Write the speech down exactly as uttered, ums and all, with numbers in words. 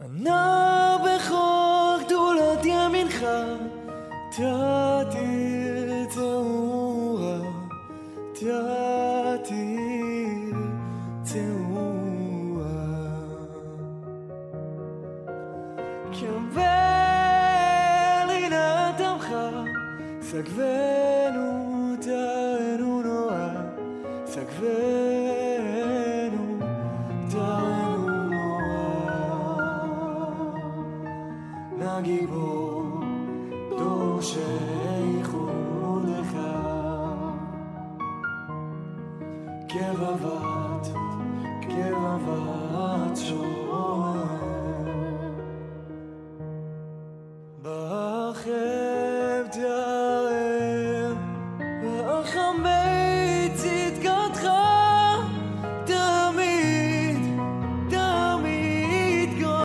הנער בכור גדולות ימינך, תתיר צעורה, תתיר צעורה. קבל עינת עמך, סגבנו תרנו נועה, סגבנו תרנו נועה. נגיבור דור שייחוד לך, כבבה